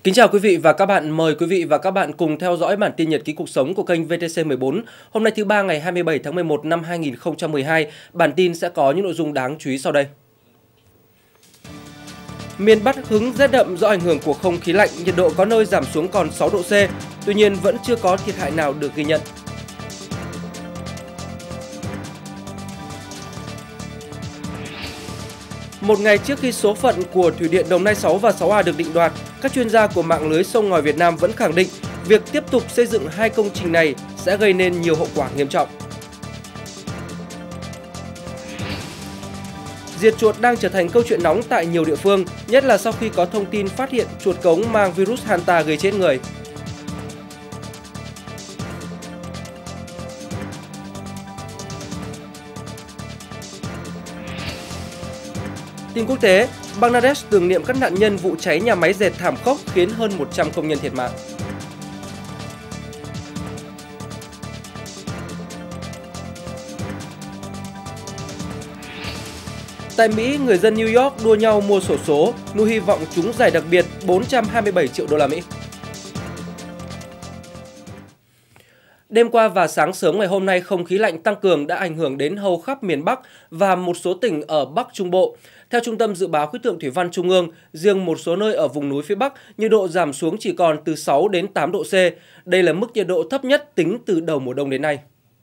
Kính chào quý vị và các bạn, mời quý vị và các bạn cùng theo dõi bản tin nhật ký cuộc sống của kênh VTC14. Hôm nay thứ ba ngày 27 tháng 11 năm 2012, bản tin sẽ có những nội dung đáng chú ý sau đây. Miền Bắc hứng rét đậm do ảnh hưởng của không khí lạnh, nhiệt độ có nơi giảm xuống còn 6 độ C, tuy nhiên vẫn chưa có thiệt hại nào được ghi nhận. Một ngày trước khi số phận của Thủy điện Đồng Nai 6 và 6A được định đoạt, các chuyên gia của mạng lưới sông ngòi Việt Nam vẫn khẳng định việc tiếp tục xây dựng hai công trình này sẽ gây nên nhiều hậu quả nghiêm trọng. Diệt chuột đang trở thành câu chuyện nóng tại nhiều địa phương, nhất là sau khi có thông tin phát hiện chuột cống mang virus Hanta gây chết người. Tin quốc tế, Bangladesh tưởng niệm các nạn nhân vụ cháy nhà máy dệt thảm khốc khiến hơn 100 công nhân thiệt mạng. Tại Mỹ, người dân New York đua nhau mua xổ số, nuôi hy vọng trúng giải đặc biệt 427 triệu đô la Mỹ. Đêm qua và sáng sớm ngày hôm nay, không khí lạnh tăng cường đã ảnh hưởng đến hầu khắp miền Bắc và một số tỉnh ở Bắc Trung Bộ. Theo Trung tâm Dự báo Khí tượng Thủy văn Trung ương, riêng một số nơi ở vùng núi phía Bắc, nhiệt độ giảm xuống chỉ còn từ 6 đến 8 độ C. Đây là mức nhiệt độ thấp nhất tính từ đầu mùa đông đến nay.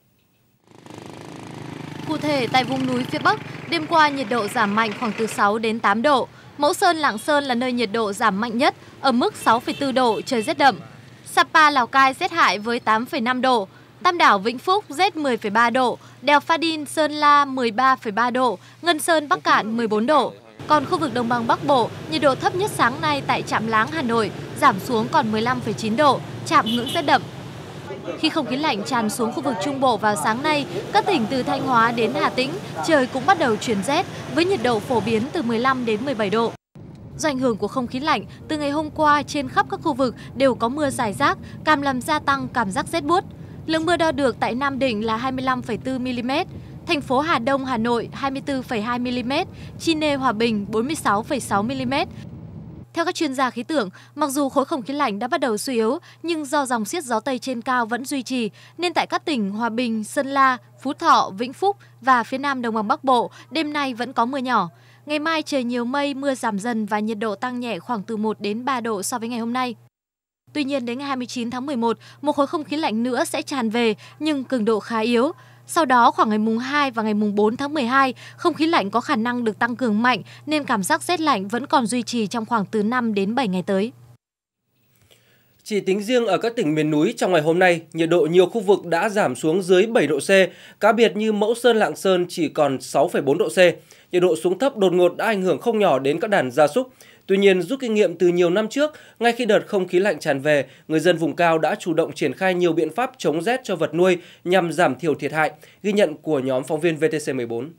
Cụ thể, tại vùng núi phía Bắc, đêm qua nhiệt độ giảm mạnh khoảng từ 6 đến 8 độ. Mẫu Sơn, Lạng Sơn là nơi nhiệt độ giảm mạnh nhất, ở mức 6,4 độ, trời rét đậm. Sapa, Lào Cai rét hại với 8,5 độ. Tam Đảo, Vĩnh Phúc rét 10,3 độ. Đèo Pha Đin, Sơn La 13,3 độ. Ngân Sơn, Bắc Kạn 14 độ. Còn khu vực Đồng bằng Bắc Bộ, nhiệt độ thấp nhất sáng nay tại Trạm Láng, Hà Nội giảm xuống còn 15,9 độ, chạm ngưỡng rét đậm. Khi không khí lạnh tràn xuống khu vực Trung Bộ vào sáng nay, các tỉnh từ Thanh Hóa đến Hà Tĩnh, trời cũng bắt đầu chuyển rét với nhiệt độ phổ biến từ 15 đến 17 độ. Do ảnh hưởng của không khí lạnh, từ ngày hôm qua trên khắp các khu vực đều có mưa rải rác, càng làm gia tăng cảm giác rét buốt. Lượng mưa đo được tại Nam Định là 25,4 mm, thành phố Hà Đông, Hà Nội 24,2 mm, Chi Nê, Hòa Bình 46,6 mm. Theo các chuyên gia khí tượng, mặc dù khối không khí lạnh đã bắt đầu suy yếu, nhưng do dòng xiết gió Tây trên cao vẫn duy trì, nên tại các tỉnh Hòa Bình, Sơn La, Phú Thọ, Vĩnh Phúc và phía Nam Đồng bằng Bắc Bộ, đêm nay vẫn có mưa nhỏ. Ngày mai trời nhiều mây, mưa giảm dần và nhiệt độ tăng nhẹ khoảng từ 1 đến 3 độ so với ngày hôm nay. Tuy nhiên, đến ngày 29 tháng 11, một khối không khí lạnh nữa sẽ tràn về nhưng cường độ khá yếu. Sau đó, khoảng ngày mùng 2 và ngày mùng 4 tháng 12, không khí lạnh có khả năng được tăng cường mạnh nên cảm giác rét lạnh vẫn còn duy trì trong khoảng từ 5 đến 7 ngày tới. Chỉ tính riêng ở các tỉnh miền núi trong ngày hôm nay, nhiệt độ nhiều khu vực đã giảm xuống dưới 7 độ C, cá biệt như Mẫu Sơn, Lạng Sơn chỉ còn 6,4 độ C. Nhiệt độ xuống thấp đột ngột đã ảnh hưởng không nhỏ đến các đàn gia súc. Tuy nhiên, rút kinh nghiệm từ nhiều năm trước, ngay khi đợt không khí lạnh tràn về, người dân vùng cao đã chủ động triển khai nhiều biện pháp chống rét cho vật nuôi nhằm giảm thiểu thiệt hại, ghi nhận của nhóm phóng viên VTC14.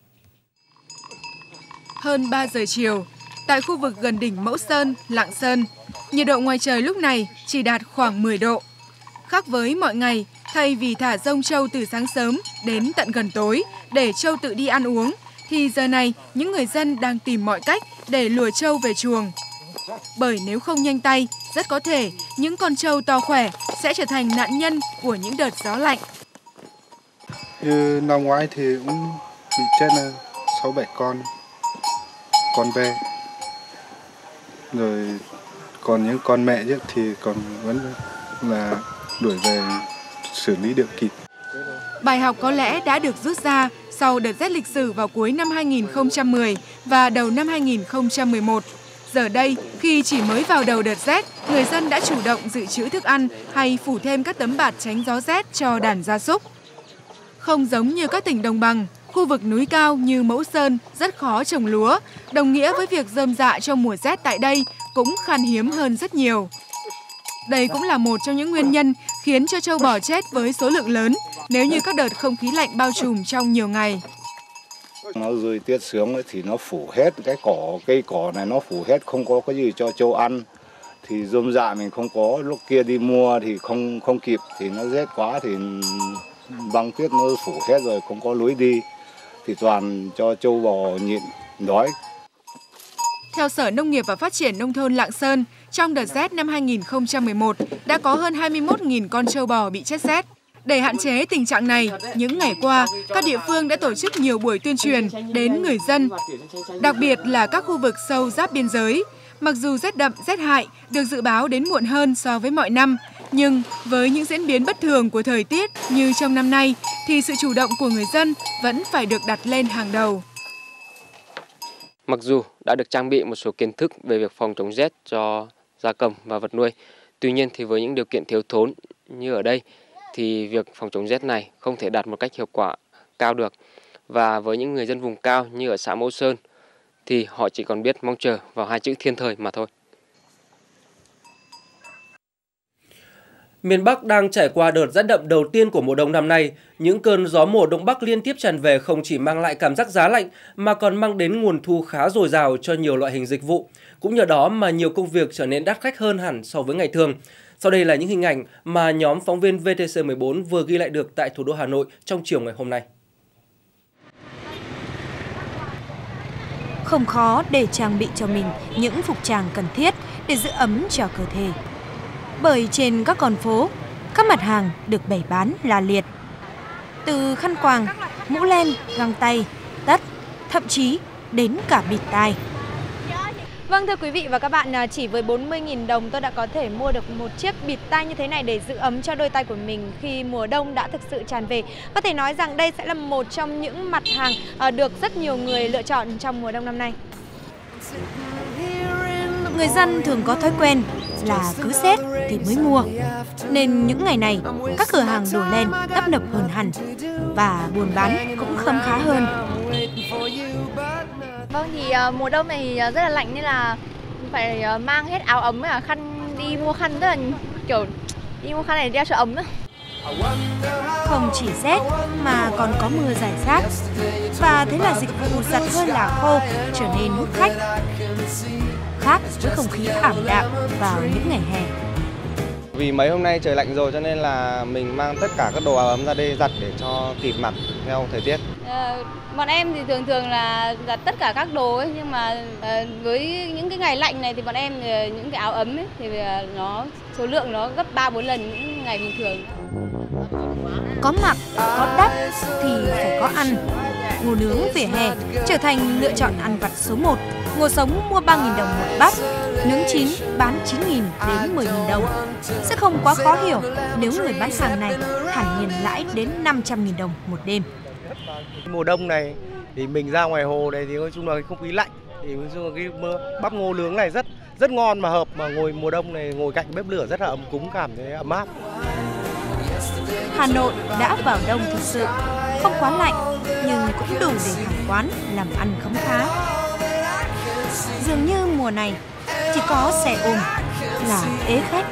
Hơn 3 giờ chiều, tại khu vực gần đỉnh Mẫu Sơn, Lạng Sơn, nhiệt độ ngoài trời lúc này chỉ đạt khoảng 10 độ. Khác với mọi ngày, thay vì thả rông trâu từ sáng sớm đến tận gần tối để trâu tự đi ăn uống, thì giờ này những người dân đang tìm mọi cách để lùa trâu về chuồng. Bởi nếu không nhanh tay, rất có thể những con trâu to khỏe sẽ trở thành nạn nhân của những đợt gió lạnh. Như năm ngoái thì cũng bị chết 6-7 con ve. Rồi còn những con mẹ chứ thì còn vẫn là đuổi về xử lý được kịp. Bài học có lẽ đã được rút ra sau đợt rét lịch sử vào cuối năm 2010 và đầu năm 2011. Giờ đây, khi chỉ mới vào đầu đợt rét, người dân đã chủ động dự trữ thức ăn hay phủ thêm các tấm bạt tránh gió rét cho đàn gia súc. Không giống như các tỉnh đồng bằng, khu vực núi cao như Mẫu Sơn rất khó trồng lúa, đồng nghĩa với việc rơm rạ trong mùa rét tại đây cũng khan hiếm hơn rất nhiều. Đây cũng là một trong những nguyên nhân khiến cho trâu bò chết với số lượng lớn nếu như các đợt không khí lạnh bao trùm trong nhiều ngày. Nó rơi tiết sướng ấy, thì nó phủ hết cây cỏ này, nó phủ hết, không có cái gì cho trâu ăn. Thì rơm rạ mình không có, lúc kia đi mua thì không kịp, thì nó rét quá thì băng tuyết nó phủ hết rồi, không có lối đi. Thì toàn cho trâu bò nhịn đói. Theo Sở Nông nghiệp và Phát triển Nông thôn Lạng Sơn, trong đợt rét năm 2011 đã có hơn 21.000 con trâu bò bị chết rét. Để hạn chế tình trạng này, những ngày qua, các địa phương đã tổ chức nhiều buổi tuyên truyền đến người dân, đặc biệt là các khu vực sâu giáp biên giới. Mặc dù rét đậm, rét hại được dự báo đến muộn hơn so với mọi năm, nhưng với những diễn biến bất thường của thời tiết như trong năm nay, thì sự chủ động của người dân vẫn phải được đặt lên hàng đầu. Mặc dù đã được trang bị một số kiến thức về việc phòng chống rét cho gia cầm và vật nuôi, tuy nhiên thì với những điều kiện thiếu thốn như ở đây, thì việc phòng chống rét này không thể đạt một cách hiệu quả cao được. Và với những người dân vùng cao như ở xã Mẫu Sơn thì họ chỉ còn biết mong chờ vào hai chữ thiên thời mà thôi. Miền Bắc đang trải qua đợt rét đậm đầu tiên của mùa đông năm nay. Những cơn gió mùa đông bắc liên tiếp tràn về không chỉ mang lại cảm giác giá lạnh mà còn mang đến nguồn thu khá dồi dào cho nhiều loại hình dịch vụ. Cũng nhờ đó mà nhiều công việc trở nên đắt khách hơn hẳn so với ngày thường. Sau đây là những hình ảnh mà nhóm phóng viên VTC14 vừa ghi lại được tại thủ đô Hà Nội trong chiều ngày hôm nay. Không khó để trang bị cho mình những phục trang cần thiết để giữ ấm cho cơ thể. Bởi trên các con phố, các mặt hàng được bày bán la liệt. Từ khăn quàng, mũ len, găng tay, tất, thậm chí đến cả bịt tai. Vâng, thưa quý vị và các bạn, chỉ với 40.000 đồng tôi đã có thể mua được một chiếc bịt tai như thế này để giữ ấm cho đôi tay của mình khi mùa đông đã thực sự tràn về. Có thể nói rằng đây sẽ là một trong những mặt hàng được rất nhiều người lựa chọn trong mùa đông năm nay. Người dân thường có thói quen là cứ rét thì mới mua. Nên những ngày này, các cửa hàng đổ lên tấp nập hơn hẳn và buôn bán cũng khấm khá hơn. Vâng, thì mùa đông này rất là lạnh nên là phải mang hết áo ấm và khăn, đi mua khăn rất là kiểu đi mua khăn này đeo cho ấm nữa. Không chỉ rét mà còn có mưa rải rác, và thế là dịch vụ giặt hơi là khô trở nên hút khách, khác với không khí ảm đạm vào những ngày hè. Vì mấy hôm nay trời lạnh rồi cho nên là mình mang tất cả các đồ áo ấm ra đây giặt để cho kịp mặc theo thời tiết. Bọn em thì thường là giặt tất cả các đồ ấy, nhưng mà với những cái ngày lạnh này thì bọn em những cái áo ấm ấy, thì nó số lượng nó gấp 3-4 lần những ngày bình thường. Có mặc, có đắp thì phải có ăn. Ngô nướng vỉa hè trở thành lựa chọn ăn vặt số 1. Ngô sống mua 3.000 đồng một bát, nướng chín bán 9.000 đến 10.000 đồng. Sẽ không quá khó hiểu nếu người bán hàng này thản nhiên lãi đến 500.000 đồng một đêm. Mùa đông này thì mình ra ngoài hồ này thì nói chung là không khí lạnh, thì cái bắp ngô nướng này rất ngon mà hợp, mà ngồi mùa đông này ngồi cạnh bếp lửa rất là ấm cúng, cảm thấy ấm áp. Hà Nội đã vào đông thực sự, không quá lạnh nhưng cũng đủ để hàng quán làm ăn khấm khá. Dường như mùa này chỉ có xe ôm là ế khách.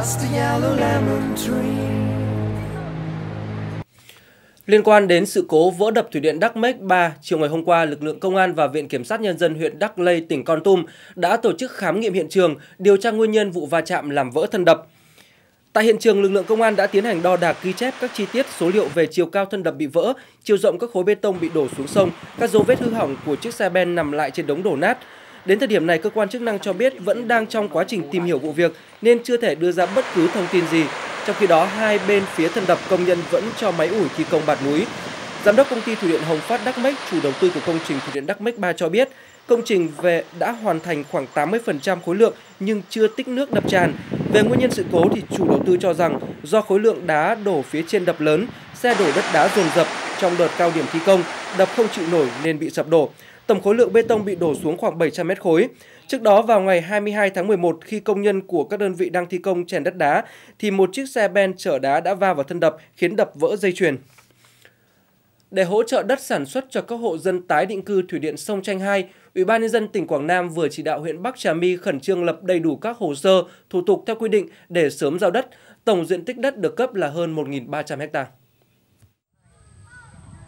Liên quan đến sự cố vỡ đập thủy điện Đắc Mếch 3, chiều ngày hôm qua, lực lượng công an và Viện Kiểm sát Nhân dân huyện Đắc Lây, tỉnh Kon Tum đã tổ chức khám nghiệm hiện trường, điều tra nguyên nhân vụ va chạm làm vỡ thân đập. Tại hiện trường, lực lượng công an đã tiến hành đo đạc, ghi chép các chi tiết số liệu về chiều cao thân đập bị vỡ, chiều rộng các khối bê tông bị đổ xuống sông, các dấu vết hư hỏng của chiếc xe ben nằm lại trên đống đổ nát. Đến thời điểm này, cơ quan chức năng cho biết vẫn đang trong quá trình tìm hiểu vụ việc nên chưa thể đưa ra bất cứ thông tin gì. Trong khi đó, hai bên phía thân đập, công nhân vẫn cho máy ủi thi công bạt núi. Giám đốc công ty thủy điện Hồng Phát Đắc Mếch, chủ đầu tư của công trình thủy điện Đắc Mếch 3 cho biết, công trình đã hoàn thành khoảng 80% khối lượng nhưng chưa tích nước đập tràn. Về nguyên nhân sự cố thì chủ đầu tư cho rằng do khối lượng đá đổ phía trên đập lớn, xe đổ đất đá dồn dập trong đợt cao điểm thi công, đập không chịu nổi nên bị sập đổ. Tổng khối lượng bê tông bị đổ xuống khoảng 700 mét khối. Trước đó, vào ngày 22 tháng 11, khi công nhân của các đơn vị đang thi công chèn đất đá, thì một chiếc xe ben chở đá đã va vào thân đập, khiến đập vỡ dây chuyền. Để hỗ trợ đất sản xuất cho các hộ dân tái định cư thủy điện sông Chanh 2, Ủy ban Nhân dân tỉnh Quảng Nam vừa chỉ đạo huyện Bắc Trà My khẩn trương lập đầy đủ các hồ sơ, thủ tục theo quy định để sớm giao đất. Tổng diện tích đất được cấp là hơn 1.300 ha.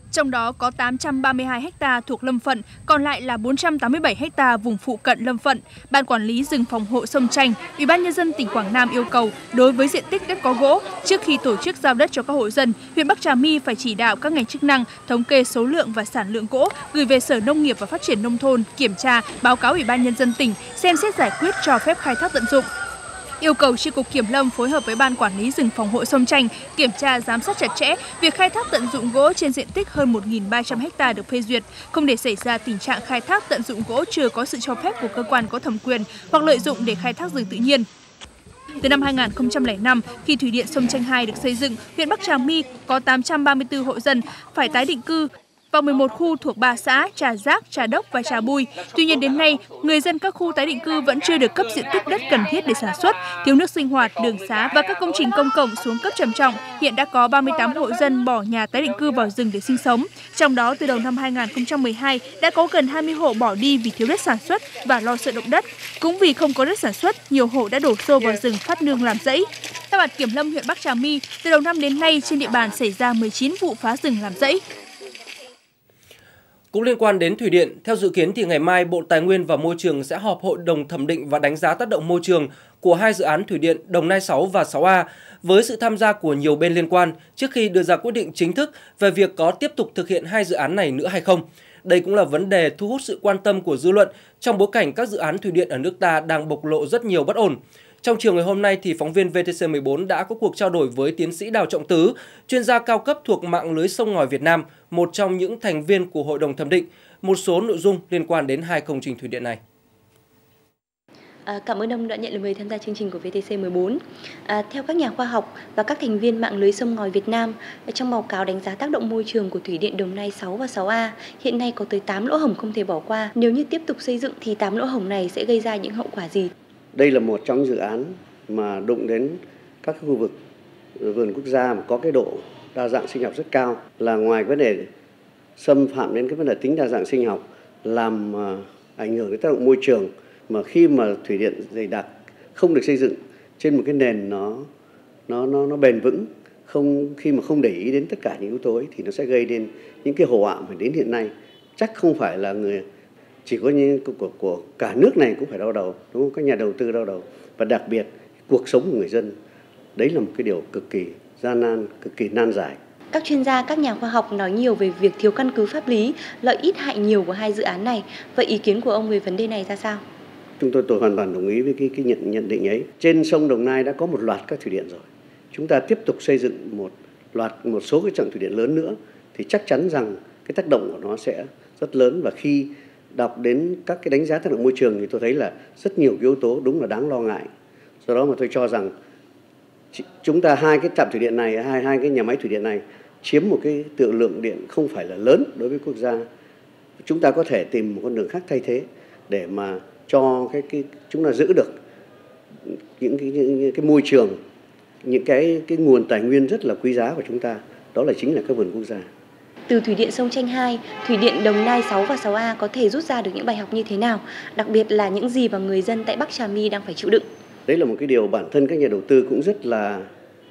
Trong đó có 832 ha thuộc lâm phận, còn lại là 487 ha vùng phụ cận lâm phận. Ban quản lý rừng phòng hộ Sông Tranh, Ủy ban nhân dân tỉnh Quảng Nam yêu cầu đối với diện tích đất có gỗ, trước khi tổ chức giao đất cho các hộ dân, huyện Bắc Trà My phải chỉ đạo các ngành chức năng thống kê số lượng và sản lượng gỗ, gửi về Sở Nông nghiệp và Phát triển nông thôn kiểm tra, báo cáo Ủy ban nhân dân tỉnh xem xét giải quyết cho phép khai thác tận dụng. Yêu cầu Chi cục Kiểm lâm phối hợp với Ban quản lý rừng phòng hộ Sông Tranh kiểm tra giám sát chặt chẽ việc khai thác tận dụng gỗ trên diện tích hơn 1.300 ha được phê duyệt, không để xảy ra tình trạng khai thác tận dụng gỗ chưa có sự cho phép của cơ quan có thẩm quyền hoặc lợi dụng để khai thác rừng tự nhiên. Từ năm 2005, khi Thủy điện Sông Tranh 2 được xây dựng, huyện Bắc Trà My có 834 hộ dân phải tái định cư vào 11 khu thuộc 3 xã Trà Giác, Trà Đốc và Trà Bui. Tuy nhiên đến nay, người dân các khu tái định cư vẫn chưa được cấp diện tích đất cần thiết để sản xuất, thiếu nước sinh hoạt, đường xá và các công trình công cộng xuống cấp trầm trọng. Hiện đã có 38 hộ dân bỏ nhà tái định cư vào rừng để sinh sống. Trong đó, từ đầu năm 2012, đã có gần 20 hộ bỏ đi vì thiếu đất sản xuất và lo sợ động đất. Cũng vì không có đất sản xuất, nhiều hộ đã đổ xô vào rừng phát nương làm rẫy. Theo Ban Kiểm lâm huyện Bắc Trà My, từ đầu năm đến nay trên địa bàn xảy ra 19 vụ phá rừng làm rẫy. Cũng liên quan đến thủy điện, theo dự kiến thì ngày mai Bộ Tài nguyên và Môi trường sẽ họp hội đồng thẩm định và đánh giá tác động môi trường của hai dự án thủy điện Đồng Nai 6 và 6A với sự tham gia của nhiều bên liên quan trước khi đưa ra quyết định chính thức về việc có tiếp tục thực hiện hai dự án này nữa hay không. Đây cũng là vấn đề thu hút sự quan tâm của dư luận trong bối cảnh các dự án thủy điện ở nước ta đang bộc lộ rất nhiều bất ổn. Trong chiều ngày hôm nay, thì phóng viên VTC14 đã có cuộc trao đổi với tiến sĩ Đào Trọng Tứ, chuyên gia cao cấp thuộc mạng lưới sông ngòi Việt Nam, một trong những thành viên của Hội đồng thẩm định, một số nội dung liên quan đến hai công trình thủy điện này. Cảm ơn ông đã nhận lời mời tham gia chương trình của VTC14. Theo các nhà khoa học và các thành viên mạng lưới sông ngòi Việt Nam, trong báo cáo đánh giá tác động môi trường của thủy điện Đồng Nai 6 và 6A, hiện nay có tới 8 lỗ hổng không thể bỏ qua. Nếu như tiếp tục xây dựng thì 8 lỗ hổng này sẽ gây ra những hậu quả gì? Đây là một trong dự án mà đụng đến các khu vực vườn quốc gia mà có cái độ đa dạng sinh học rất cao, là ngoài vấn đề xâm phạm đến cái vấn đề tính đa dạng sinh học, làm ảnh hưởng đến tác động môi trường, mà khi mà thủy điện dày đặc không được xây dựng trên một cái nền nó bền vững, khi mà không để ý đến tất cả những yếu tố ấy, thì nó sẽ gây đến những cái hậu họa mà đến hiện nay chắc không phải là chỉ có những của cả nước này cũng phải đau đầu, đúng không? Các nhà đầu tư đau đầu, và đặc biệt cuộc sống của người dân, đấy là một cái điều cực kỳ gian nan, cực kỳ nan giải. Các chuyên gia, các nhà khoa học nói nhiều về việc thiếu căn cứ pháp lý, lợi ít hại nhiều của hai dự án này. Vậy ý kiến của ông về vấn đề này ra sao? Tôi hoàn toàn đồng ý với cái nhận định ấy. Trên sông Đồng Nai đã có một loạt các thủy điện rồi. Chúng ta tiếp tục xây dựng một số cái trận thủy điện lớn nữa thì chắc chắn rằng cái tác động của nó sẽ rất lớn, và khi đọc đến các cái đánh giá tác động môi trường thì tôi thấy là rất nhiều yếu tố đúng là đáng lo ngại. Do đó mà tôi cho rằng chúng ta hai cái trạm thủy điện này, hai cái nhà máy thủy điện này chiếm một cái lượng điện không phải là lớn đối với quốc gia. Chúng ta có thể tìm một con đường khác thay thế để mà cho chúng ta giữ được những cái môi trường, những cái nguồn tài nguyên rất là quý giá của chúng ta, đó là chính là các vườn quốc gia. Từ thủy điện Sông Tranh 2, thủy điện Đồng Nai 6 và 6A có thể rút ra được những bài học như thế nào, đặc biệt là những gì mà người dân tại Bắc Trà My đang phải chịu đựng? Đấy là một cái điều bản thân các nhà đầu tư cũng rất là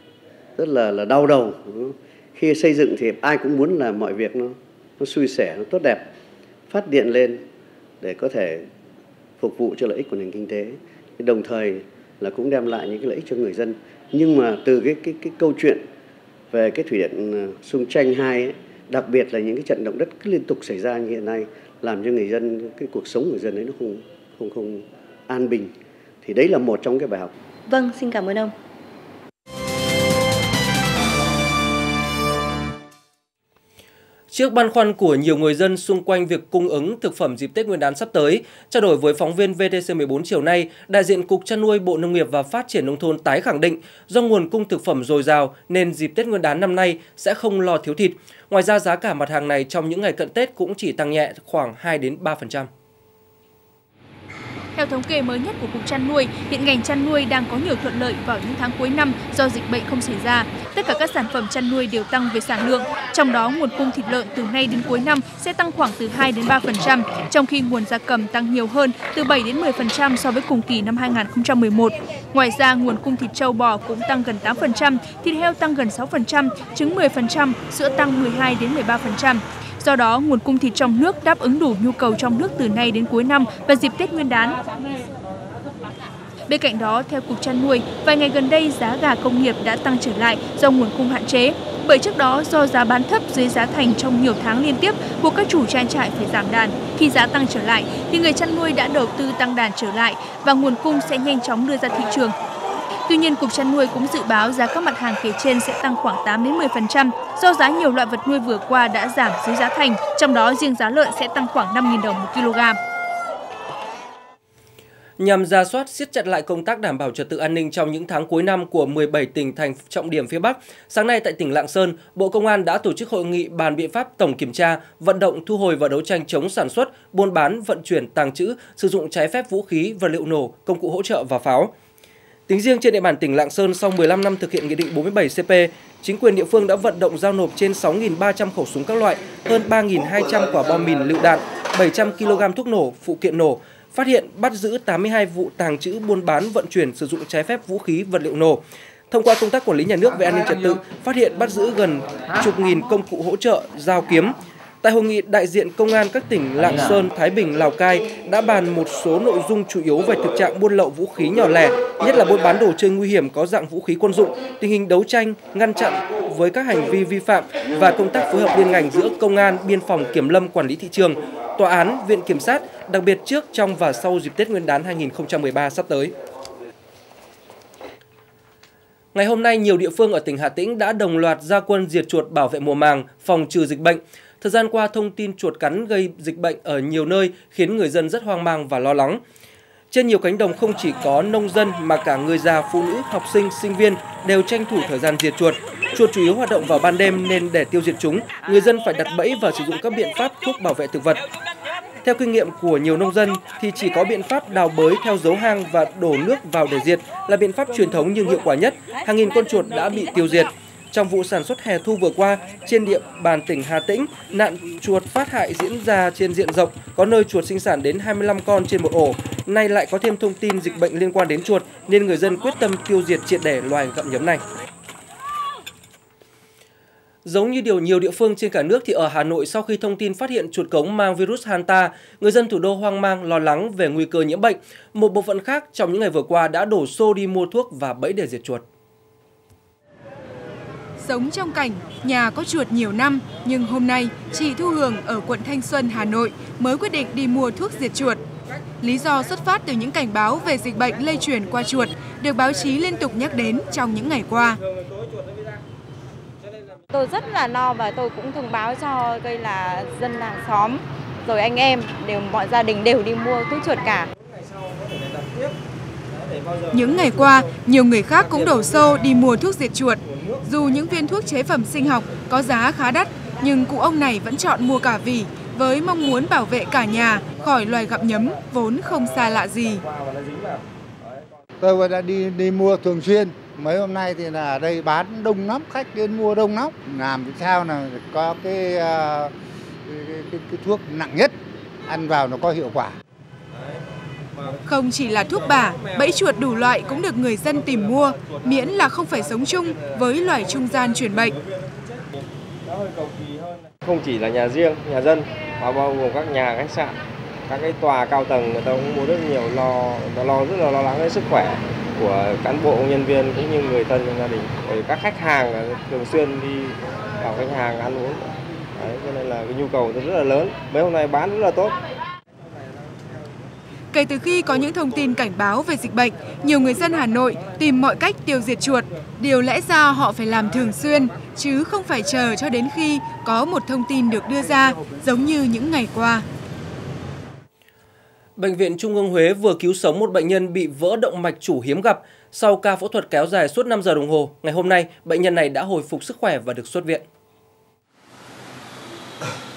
đau đầu. Khi xây dựng thì ai cũng muốn là mọi việc nó suôn sẻ, nó tốt đẹp, phát điện lên để có thể phục vụ cho lợi ích của nền kinh tế, đồng thời là cũng đem lại những cái lợi ích cho người dân. Nhưng mà từ cái câu chuyện về cái thủy điện Sông Tranh 2 ấy, đặc biệt là những cái trận động đất cứ liên tục xảy ra như hiện nay, làm cho người dân, cái cuộc sống người dân ấy nó không an bình, thì đấy là một trong cái bài học. Vâng, xin cảm ơn ông. Trước băn khoăn của nhiều người dân xung quanh việc cung ứng thực phẩm dịp Tết Nguyên đán sắp tới, trao đổi với phóng viên VTC14 chiều nay, đại diện Cục Chăn nuôi Bộ Nông nghiệp và Phát triển Nông thôn tái khẳng định do nguồn cung thực phẩm dồi dào nên dịp Tết Nguyên đán năm nay sẽ không lo thiếu thịt. Ngoài ra, giá cả mặt hàng này trong những ngày cận Tết cũng chỉ tăng nhẹ khoảng 2-3%. Theo thống kê mới nhất của Cục Chăn nuôi, hiện ngành chăn nuôi đang có nhiều thuận lợi vào những tháng cuối năm do dịch bệnh không xảy ra. Tất cả các sản phẩm chăn nuôi đều tăng về sản lượng, Trong đó, nguồn cung thịt lợn từ nay đến cuối năm sẽ tăng khoảng từ 2 đến 3%, trong khi nguồn gia cầm tăng nhiều hơn từ 7 đến 10% so với cùng kỳ năm 2011. Ngoài ra, nguồn cung thịt trâu bò cũng tăng gần 8%, thịt heo tăng gần 6%, trứng 10%, sữa tăng 12 đến 13%. Do đó, nguồn cung thịt trong nước đáp ứng đủ nhu cầu trong nước từ nay đến cuối năm và dịp Tết Nguyên đán. Bên cạnh đó, theo Cục Chăn nuôi, vài ngày gần đây giá gà công nghiệp đã tăng trở lại do nguồn cung hạn chế. Bởi trước đó, do giá bán thấp dưới giá thành trong nhiều tháng liên tiếp, buộc các chủ trang trại phải giảm đàn. Khi giá tăng trở lại, thì người chăn nuôi đã đầu tư tăng đàn trở lại và nguồn cung sẽ nhanh chóng đưa ra thị trường. Tuy nhiên, Cục Chăn nuôi cũng dự báo giá các mặt hàng kể trên sẽ tăng khoảng 8 đến 10% do giá nhiều loại vật nuôi vừa qua đã giảm dưới giá thành, trong đó riêng giá lợn sẽ tăng khoảng 5.000 đồng 1 kg. Nhằm rà soát, siết chặt lại công tác đảm bảo trật tự an ninh trong những tháng cuối năm của 17 tỉnh thành trọng điểm phía Bắc, sáng nay tại tỉnh Lạng Sơn, Bộ Công an đã tổ chức hội nghị bàn biện pháp tổng kiểm tra, vận động thu hồi và đấu tranh chống sản xuất, buôn bán, vận chuyển, tàng trữ, sử dụng trái phép vũ khí, vật liệu nổ, công cụ hỗ trợ và pháo. Tính riêng trên địa bàn tỉnh Lạng Sơn, sau 15 năm thực hiện Nghị định 47 CP, chính quyền địa phương đã vận động giao nộp trên 6.300 khẩu súng các loại, hơn 3.200 quả bom mìn lựu đạn, 700 kg thuốc nổ, phụ kiện nổ, phát hiện bắt giữ 82 vụ tàng trữ, buôn bán, vận chuyển, sử dụng trái phép vũ khí, vật liệu nổ. Thông qua công tác quản lý nhà nước về an ninh trật tự, phát hiện bắt giữ gần chục nghìn công cụ hỗ trợ, dao kiếm. Tại hội nghị, đại diện công an các tỉnh Lạng Sơn, Thái Bình, Lào Cai đã bàn một số nội dung chủ yếu về thực trạng buôn lậu vũ khí nhỏ lẻ, nhất là buôn bán đồ chơi nguy hiểm có dạng vũ khí quân dụng, tình hình đấu tranh, ngăn chặn với các hành vi vi phạm và công tác phối hợp liên ngành giữa công an, biên phòng, kiểm lâm, quản lý thị trường, tòa án, viện kiểm sát, đặc biệt trước, trong và sau dịp Tết Nguyên đán 2013 sắp tới. Ngày hôm nay, nhiều địa phương ở tỉnh Hà Tĩnh đã đồng loạt ra quân diệt chuột bảo vệ mùa màng, phòng trừ dịch bệnh. Thời gian qua, thông tin chuột cắn gây dịch bệnh ở nhiều nơi khiến người dân rất hoang mang và lo lắng. Trên nhiều cánh đồng không chỉ có nông dân mà cả người già, phụ nữ, học sinh, sinh viên đều tranh thủ thời gian diệt chuột. Chuột chủ yếu hoạt động vào ban đêm nên để tiêu diệt chúng, người dân phải đặt bẫy và sử dụng các biện pháp thuốc bảo vệ thực vật. Theo kinh nghiệm của nhiều nông dân thì chỉ có biện pháp đào bới theo dấu hang và đổ nước vào để diệt là biện pháp truyền thống nhưng hiệu quả nhất. Hàng nghìn con chuột đã bị tiêu diệt. Trong vụ sản xuất hè thu vừa qua, trên địa bàn tỉnh Hà Tĩnh, nạn chuột phát hại diễn ra trên diện rộng, có nơi chuột sinh sản đến 25 con trên một ổ. Nay lại có thêm thông tin dịch bệnh liên quan đến chuột nên người dân quyết tâm tiêu diệt triệt để loài gặm nhấm này. Giống như nhiều địa phương trên cả nước thì ở Hà Nội, sau khi thông tin phát hiện chuột cống mang virus Hanta, người dân thủ đô hoang mang lo lắng về nguy cơ nhiễm bệnh. Một bộ phận khác trong những ngày vừa qua đã đổ xô đi mua thuốc và bẫy để diệt chuột. Sống trong cảnh nhà có chuột nhiều năm, nhưng hôm nay chị Thu Hường ở quận Thanh Xuân, Hà Nội mới quyết định đi mua thuốc diệt chuột. Lý do xuất phát từ những cảnh báo về dịch bệnh lây truyền qua chuột được báo chí liên tục nhắc đến trong những ngày qua. Tôi rất là lo và tôi cũng thông báo cho đây là dân làng xóm, rồi anh em, mọi gia đình đều đi mua thuốc chuột cả. Những ngày qua, nhiều người khác cũng đổ xô đi mua thuốc diệt chuột. Dù những viên thuốc chế phẩm sinh học có giá khá đắt, nhưng cụ ông này vẫn chọn mua cả vỉ với mong muốn bảo vệ cả nhà khỏi loài gặm nhấm vốn không xa lạ gì. Tôi đã đi mua thường xuyên. Mấy hôm nay thì là ở đây bán đông lắm, khách đến mua đông lắm. Làm sao là có cái thuốc nặng nhất, ăn vào nó có hiệu quả. Không chỉ là thuốc bả, bẫy chuột đủ loại cũng được người dân tìm mua, miễn là không phải sống chung với loài trung gian truyền bệnh. Không chỉ là nhà riêng, nhà dân, mà bao gồm các nhà, khách sạn, các cái tòa cao tầng, người ta cũng mua rất nhiều, rất là lo lắng đến sức khỏe của cán bộ, nhân viên cũng như người thân trong gia đình. Rồi các khách hàng thường xuyên đi vào khách hàng ăn uống. Đấy, cho nên là cái nhu cầu rất là lớn. Mấy hôm nay bán rất là tốt. Kể từ khi có những thông tin cảnh báo về dịch bệnh, nhiều người dân Hà Nội tìm mọi cách tiêu diệt chuột. Điều lẽ ra họ phải làm thường xuyên, chứ không phải chờ cho đến khi có một thông tin được đưa ra, giống như những ngày qua. Bệnh viện Trung ương Huế vừa cứu sống một bệnh nhân bị vỡ động mạch chủ hiếm gặp. Sau ca phẫu thuật kéo dài suốt 5 giờ đồng hồ, ngày hôm nay, bệnh nhân này đã hồi phục sức khỏe và được xuất viện.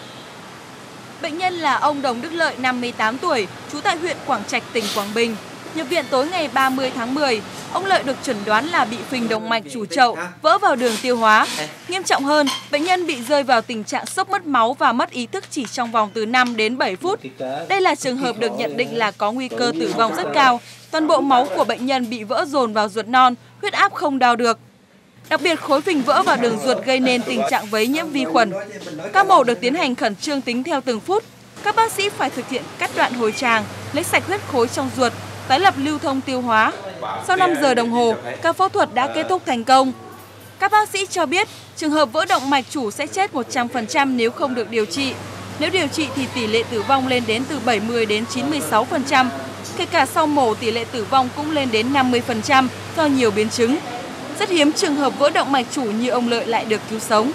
Bệnh nhân là ông Đồng Đức Lợi, 58 tuổi, trú tại huyện Quảng Trạch, tỉnh Quảng Bình. Nhập viện tối ngày 30 tháng 10, ông Lợi được chẩn đoán là bị phình động mạch chủ chậu, vỡ vào đường tiêu hóa. Nghiêm trọng hơn, bệnh nhân bị rơi vào tình trạng sốc mất máu và mất ý thức chỉ trong vòng từ 5 đến 7 phút. Đây là trường hợp được nhận định là có nguy cơ tử vong rất cao. Toàn bộ máu của bệnh nhân bị vỡ dồn vào ruột non, huyết áp không đo được. Đặc biệt khối phình vỡ vào đường ruột gây nên tình trạng vấy nhiễm vi khuẩn. Ca mổ được tiến hành khẩn trương tính theo từng phút. Các bác sĩ phải thực hiện cắt đoạn hồi tràng, lấy sạch huyết khối trong ruột, tái lập lưu thông tiêu hóa. Sau 5 giờ đồng hồ, ca phẫu thuật đã kết thúc thành công. Các bác sĩ cho biết trường hợp vỡ động mạch chủ sẽ chết 100% nếu không được điều trị. Nếu điều trị thì tỷ lệ tử vong lên đến từ 70 đến 96%. Kể cả sau mổ tỷ lệ tử vong cũng lên đến 50% do nhiều biến chứng. Rất hiếm trường hợp vỡ động mạch chủ như ông Lợi lại được cứu sống.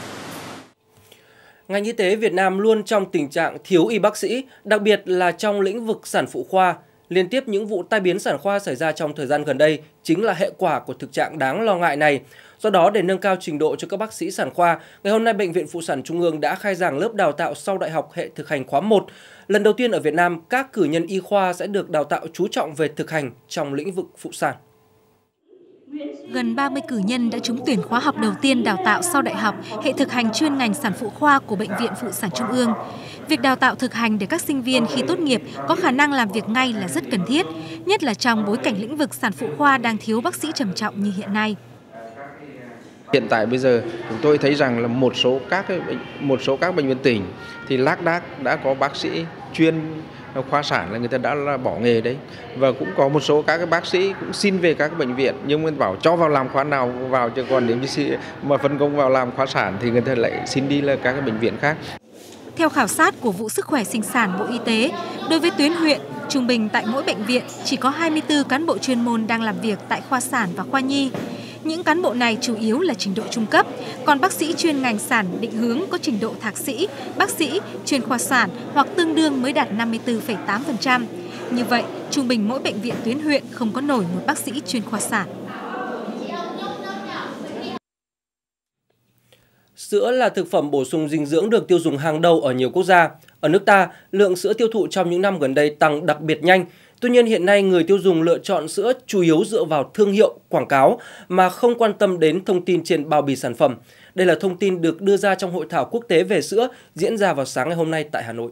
Ngành y tế Việt Nam luôn trong tình trạng thiếu y bác sĩ, đặc biệt là trong lĩnh vực sản phụ khoa. Liên tiếp những vụ tai biến sản khoa xảy ra trong thời gian gần đây chính là hệ quả của thực trạng đáng lo ngại này. Do đó, để nâng cao trình độ cho các bác sĩ sản khoa, ngày hôm nay Bệnh viện Phụ sản Trung ương đã khai giảng lớp đào tạo sau đại học hệ thực hành khóa 1. Lần đầu tiên ở Việt Nam, các cử nhân y khoa sẽ được đào tạo chú trọng về thực hành trong lĩnh vực phụ sản. Gần 30 cử nhân đã trúng tuyển khóa học đầu tiên đào tạo sau đại học hệ thực hành chuyên ngành sản phụ khoa của Bệnh viện Phụ sản Trung ương. Việc đào tạo thực hành để các sinh viên khi tốt nghiệp có khả năng làm việc ngay là rất cần thiết, nhất là trong bối cảnh lĩnh vực sản phụ khoa đang thiếu bác sĩ trầm trọng như hiện nay. Hiện tại bây giờ chúng tôi thấy rằng là một số các bệnh viện tỉnh thì lác đác đã có bác sĩ chuyên khoa sản là người ta đã là bỏ nghề đấy, và cũng có một số các bác sĩ cũng xin về các bệnh viện nhưng mà bảo cho vào làm khoa nào vào, chứ còn nếu như mà phân công vào làm khoa sản thì người ta lại xin đi là các bệnh viện khác. Theo khảo sát của vụ sức khỏe sinh sản Bộ Y tế, đối với tuyến huyện, trung bình tại mỗi bệnh viện chỉ có 24 cán bộ chuyên môn đang làm việc tại khoa sản và khoa nhi. Những cán bộ này chủ yếu là trình độ trung cấp, còn bác sĩ chuyên ngành sản định hướng có trình độ thạc sĩ, bác sĩ chuyên khoa sản hoặc tương đương mới đạt 54,8%. Như vậy, trung bình mỗi bệnh viện tuyến huyện không có nổi một bác sĩ chuyên khoa sản. Sữa là thực phẩm bổ sung dinh dưỡng được tiêu dùng hàng đầu ở nhiều quốc gia. Ở nước ta, lượng sữa tiêu thụ trong những năm gần đây tăng đặc biệt nhanh. Tuy nhiên hiện nay người tiêu dùng lựa chọn sữa chủ yếu dựa vào thương hiệu, quảng cáo mà không quan tâm đến thông tin trên bao bì sản phẩm. Đây là thông tin được đưa ra trong hội thảo quốc tế về sữa diễn ra vào sáng ngày hôm nay tại Hà Nội.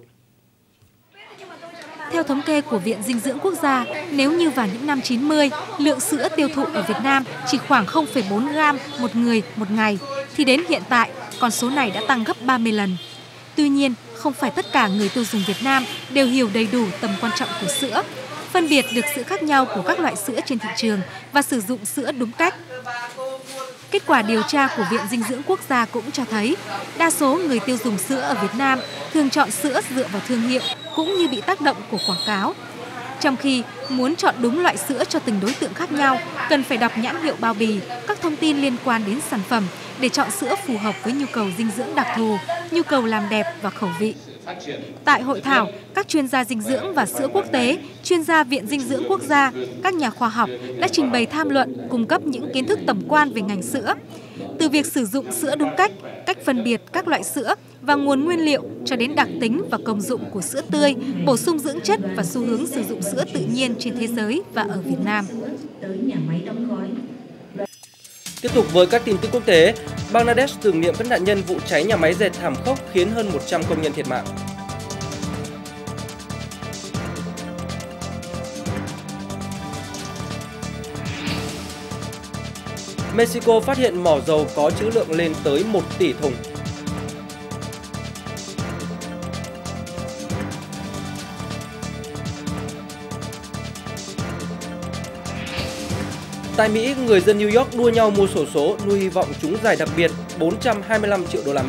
Theo thống kê của Viện Dinh dưỡng Quốc gia, nếu như vào những năm 90, lượng sữa tiêu thụ ở Việt Nam chỉ khoảng 0,4 gram một người một ngày, thì đến hiện tại, con số này đã tăng gấp 30 lần. Tuy nhiên, không phải tất cả người tiêu dùng Việt Nam đều hiểu đầy đủ tầm quan trọng của sữa, phân biệt được sự khác nhau của các loại sữa trên thị trường và sử dụng sữa đúng cách. Kết quả điều tra của Viện Dinh dưỡng Quốc gia cũng cho thấy, đa số người tiêu dùng sữa ở Việt Nam thường chọn sữa dựa vào thương hiệu cũng như bị tác động của quảng cáo. Trong khi muốn chọn đúng loại sữa cho từng đối tượng khác nhau, cần phải đọc nhãn hiệu bao bì, các thông tin liên quan đến sản phẩm để chọn sữa phù hợp với nhu cầu dinh dưỡng đặc thù, nhu cầu làm đẹp và khẩu vị. Tại hội thảo, các chuyên gia dinh dưỡng và sữa quốc tế, chuyên gia Viện Dinh dưỡng Quốc gia, các nhà khoa học đã trình bày tham luận, cung cấp những kiến thức tổng quan về ngành sữa. Từ việc sử dụng sữa đúng cách, cách phân biệt các loại sữa và nguồn nguyên liệu cho đến đặc tính và công dụng của sữa tươi, bổ sung dưỡng chất và xu hướng sử dụng sữa tự nhiên trên thế giới và ở Việt Nam. Tiếp tục với các tin tức quốc tế, Bangladesh tưởng niệm các nạn nhân vụ cháy nhà máy dệt thảm khốc khiến hơn 100 công nhân thiệt mạng. Mexico phát hiện mỏ dầu có trữ lượng lên tới 1 tỷ thùng. Tại Mỹ, người dân New York đua nhau mua xổ số, nuôi hy vọng trúng giải đặc biệt 425 triệu đô la Mỹ.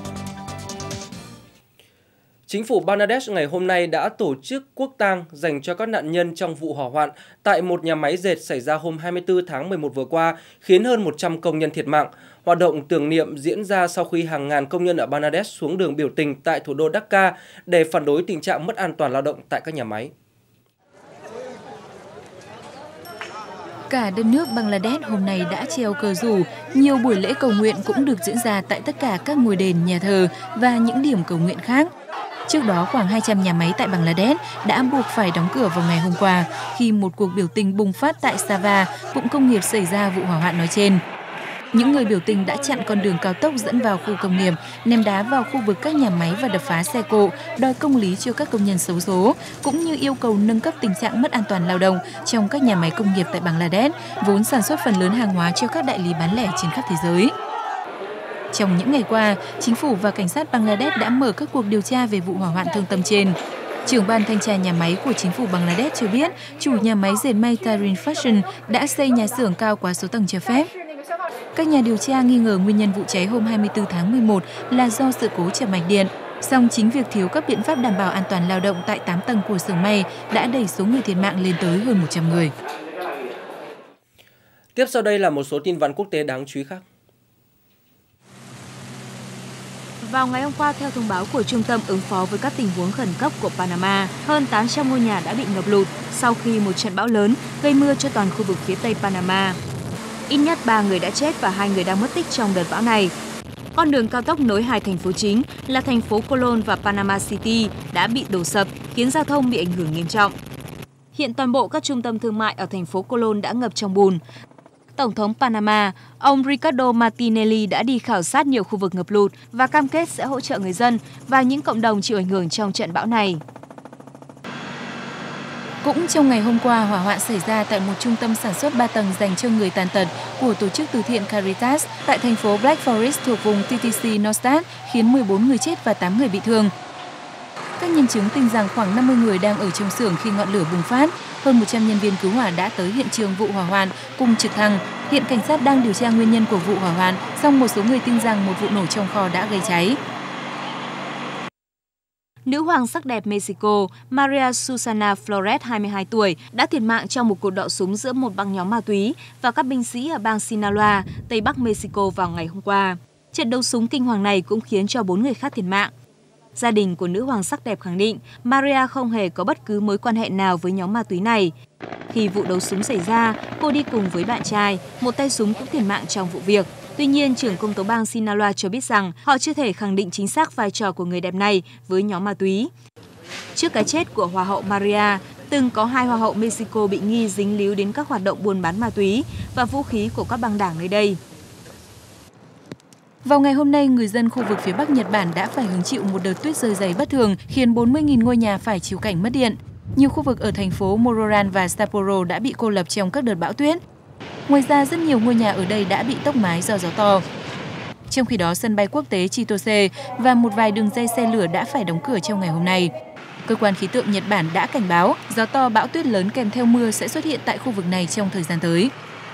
Chính phủ Bangladesh ngày hôm nay đã tổ chức quốc tang dành cho các nạn nhân trong vụ hỏa hoạn tại một nhà máy dệt xảy ra hôm 24 tháng 11 vừa qua, khiến hơn 100 công nhân thiệt mạng. Hoạt động tưởng niệm diễn ra sau khi hàng ngàn công nhân ở Bangladesh xuống đường biểu tình tại thủ đô Dhaka để phản đối tình trạng mất an toàn lao động tại các nhà máy. Cả đất nước Bangladesh hôm nay đã treo cờ rủ, nhiều buổi lễ cầu nguyện cũng được diễn ra tại tất cả các ngôi đền, nhà thờ và những điểm cầu nguyện khác. Trước đó, khoảng 200 nhà máy tại Bangladesh đã buộc phải đóng cửa vào ngày hôm qua khi một cuộc biểu tình bùng phát tại Sava, cụm công nghiệp xảy ra vụ hỏa hoạn nói trên. Những người biểu tình đã chặn con đường cao tốc dẫn vào khu công nghiệp, ném đá vào khu vực các nhà máy và đập phá xe cộ, đòi công lý cho các công nhân xấu số, cũng như yêu cầu nâng cấp tình trạng mất an toàn lao động trong các nhà máy công nghiệp tại Bangladesh, vốn sản xuất phần lớn hàng hóa cho các đại lý bán lẻ trên khắp thế giới. Trong những ngày qua, chính phủ và cảnh sát Bangladesh đã mở các cuộc điều tra về vụ hỏa hoạn thương tâm trên. Trưởng ban thanh tra nhà máy của chính phủ Bangladesh cho biết, chủ nhà máy dệt may Tarin Fashion đã xây nhà xưởng cao quá số tầng cho phép. Các nhà điều tra nghi ngờ nguyên nhân vụ cháy hôm 24 tháng 11 là do sự cố chập mạch điện. Song chính việc thiếu các biện pháp đảm bảo an toàn lao động tại 8 tầng của xưởng may đã đẩy số người thiệt mạng lên tới hơn 100 người. Tiếp sau đây là một số tin vắn quốc tế đáng chú ý khác. Vào ngày hôm qua, theo thông báo của Trung tâm ứng phó với các tình huống khẩn cấp của Panama, hơn 800 ngôi nhà đã bị ngập lụt sau khi một trận bão lớn gây mưa cho toàn khu vực phía tây Panama. Ít nhất 3 người đã chết và 2 người đang mất tích trong đợt bão này. Con đường cao tốc nối hai thành phố chính là thành phố Colón và Panama City đã bị đổ sập, khiến giao thông bị ảnh hưởng nghiêm trọng. Hiện toàn bộ các trung tâm thương mại ở thành phố Colón đã ngập trong bùn. Tổng thống Panama, ông Ricardo Martinelli đã đi khảo sát nhiều khu vực ngập lụt và cam kết sẽ hỗ trợ người dân và những cộng đồng chịu ảnh hưởng trong trận bão này. Cũng trong ngày hôm qua, hỏa hoạn xảy ra tại một trung tâm sản xuất 3 tầng dành cho người tàn tật của tổ chức từ thiện Caritas tại thành phố Black Forest thuộc vùng TTC Northside, khiến 14 người chết và 8 người bị thương. Các nhân chứng tin rằng khoảng 50 người đang ở trong xưởng khi ngọn lửa bùng phát. Hơn 100 nhân viên cứu hỏa đã tới hiện trường vụ hỏa hoạn cùng trực thăng. Hiện cảnh sát đang điều tra nguyên nhân của vụ hỏa hoạn, song một số người tin rằng một vụ nổ trong kho đã gây cháy. Nữ hoàng sắc đẹp Mexico Maria Susana Flores, 22 tuổi, đã thiệt mạng trong một cuộc đọ súng giữa một băng nhóm ma túy và các binh sĩ ở bang Sinaloa, Tây Bắc Mexico vào ngày hôm qua. Trận đấu súng kinh hoàng này cũng khiến cho 4 người khác thiệt mạng. Gia đình của nữ hoàng sắc đẹp khẳng định Maria không hề có bất cứ mối quan hệ nào với nhóm ma túy này. Khi vụ đấu súng xảy ra, cô đi cùng với bạn trai, một tay súng cũng thiệt mạng trong vụ việc. Tuy nhiên, trưởng công tố bang Sinaloa cho biết rằng họ chưa thể khẳng định chính xác vai trò của người đẹp này với nhóm ma túy. Trước cái chết của Hoa hậu Maria, từng có 2 Hoa hậu Mexico bị nghi dính líu đến các hoạt động buôn bán ma túy và vũ khí của các băng đảng nơi đây. Vào ngày hôm nay, người dân khu vực phía Bắc Nhật Bản đã phải hứng chịu một đợt tuyết rơi dày bất thường, khiến 40.000 ngôi nhà phải chịu cảnh mất điện. Nhiều khu vực ở thành phố Mororan và Sapporo đã bị cô lập trong các đợt bão tuyết. Ngoài ra, rất nhiều ngôi nhà ở đây đã bị tốc mái do gió to. Trong khi đó, sân bay quốc tế Chitose và một vài đường dây xe lửa đã phải đóng cửa trong ngày hôm nay. Cơ quan khí tượng Nhật Bản đã cảnh báo gió to, bão tuyết lớn kèm theo mưa sẽ xuất hiện tại khu vực này trong thời gian tới.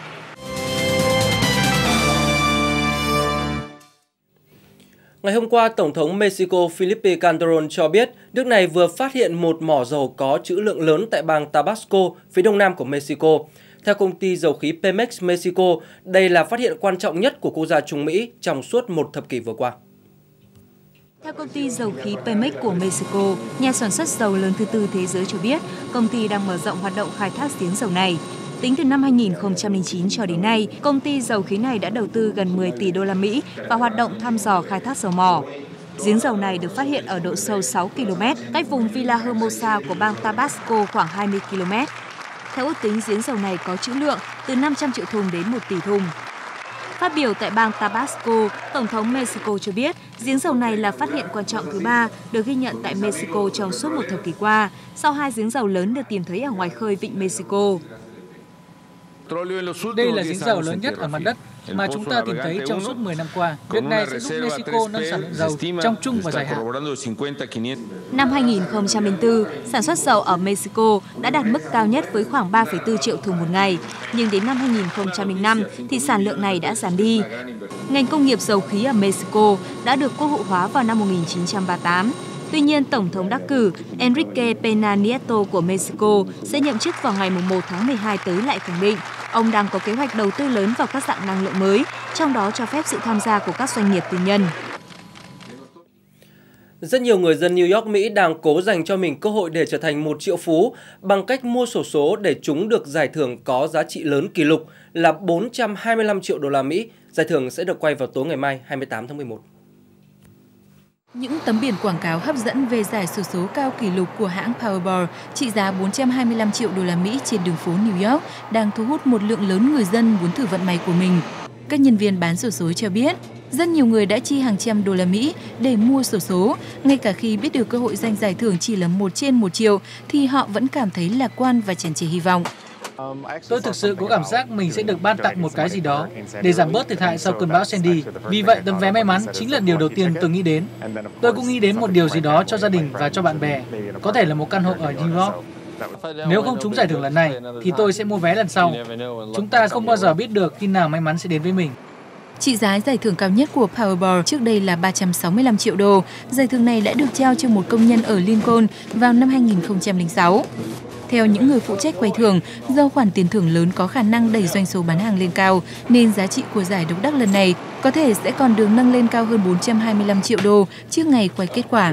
Ngày hôm qua, Tổng thống Mexico Felipe Calderón cho biết nước này vừa phát hiện một mỏ dầu có trữ lượng lớn tại bang Tabasco, phía đông nam của Mexico. Theo công ty dầu khí Pemex Mexico, đây là phát hiện quan trọng nhất của quốc gia Trung Mỹ trong suốt một thập kỷ vừa qua. Theo công ty dầu khí Pemex của Mexico, nhà sản xuất dầu lớn thứ tư thế giới cho biết, công ty đang mở rộng hoạt động khai thác giếng dầu này. Tính từ năm 2009 cho đến nay, công ty dầu khí này đã đầu tư gần 10 tỷ đô la Mỹ vào hoạt động thăm dò khai thác dầu mỏ. Giếng dầu này được phát hiện ở độ sâu 6 km, cách vùng Villa Hermosa của bang Tabasco khoảng 20 km. Theo ước tính, giếng dầu này có trữ lượng từ 500 triệu thùng đến 1 tỷ thùng. Phát biểu tại bang Tabasco, Tổng thống Mexico cho biết giếng dầu này là phát hiện quan trọng thứ 3 được ghi nhận tại Mexico trong suốt một thập kỷ qua, sau 2 giếng dầu lớn được tìm thấy ở ngoài khơi vịnh Mexico. Đây là giếng dầu lớn nhất ở mặt đất mà chúng ta tìm thấy trong suốt 10 năm qua. Việc này sẽ giúp Mexico nâng sản lượng dầu trong trung và dài hạn. Năm 2004, sản xuất dầu ở Mexico đã đạt mức cao nhất với khoảng 3,4 triệu thùng một ngày. Nhưng đến năm 2005 thì sản lượng này đã giảm đi. Ngành công nghiệp dầu khí ở Mexico đã được quốc hữu hóa vào năm 1938. Tuy nhiên, Tổng thống đắc cử Enrique Pena Nieto của Mexico sẽ nhậm chức vào ngày 1 tháng 12 tới lại khẳng định ông đang có kế hoạch đầu tư lớn vào các dạng năng lượng mới, trong đó cho phép sự tham gia của các doanh nghiệp tư nhân. Rất nhiều người dân New York, Mỹ đang cố dành cho mình cơ hội để trở thành một triệu phú bằng cách mua xổ số để trúng được giải thưởng có giá trị lớn kỷ lục là 425 triệu đô la Mỹ. Giải thưởng sẽ được quay vào tối ngày mai 28 tháng 11. Những tấm biển quảng cáo hấp dẫn về giải xổ số cao kỷ lục của hãng Powerball trị giá 425 triệu đô la Mỹ trên đường phố New York đang thu hút một lượng lớn người dân muốn thử vận may của mình. Các nhân viên bán xổ số cho biết, rất nhiều người đã chi hàng trăm đô la Mỹ để mua xổ số, ngay cả khi biết được cơ hội giành giải thưởng chỉ là 1 trên 1 triệu thì họ vẫn cảm thấy lạc quan và tràn trề hy vọng. Tôi thực sự có cảm giác mình sẽ được ban tặng một cái gì đó để giảm bớt thiệt hại sau cơn bão Sandy. Vì vậy, tấm vé may mắn chính là điều đầu tiên tôi nghĩ đến. Tôi cũng nghĩ đến một điều gì đó cho gia đình và cho bạn bè, có thể là một căn hộ ở New York. Nếu không trúng giải thưởng lần này, thì tôi sẽ mua vé lần sau. Chúng ta không bao giờ biết được khi nào may mắn sẽ đến với mình. Trị giá giải thưởng cao nhất của Powerball trước đây là 365 triệu đô. Giải thưởng này đã được trao cho một công nhân ở Lincoln vào năm 2006. Theo những người phụ trách quay thưởng, do khoản tiền thưởng lớn có khả năng đẩy doanh số bán hàng lên cao, nên giá trị của giải độc đắc lần này có thể sẽ còn được nâng lên cao hơn 425 triệu đô trước ngày quay kết quả.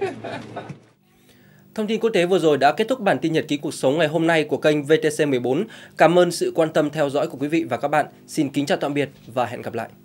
Thông tin quốc tế vừa rồi đã kết thúc bản tin nhật ký cuộc sống ngày hôm nay của kênh VTC14. Cảm ơn sự quan tâm theo dõi của quý vị và các bạn. Xin kính chào tạm biệt và hẹn gặp lại.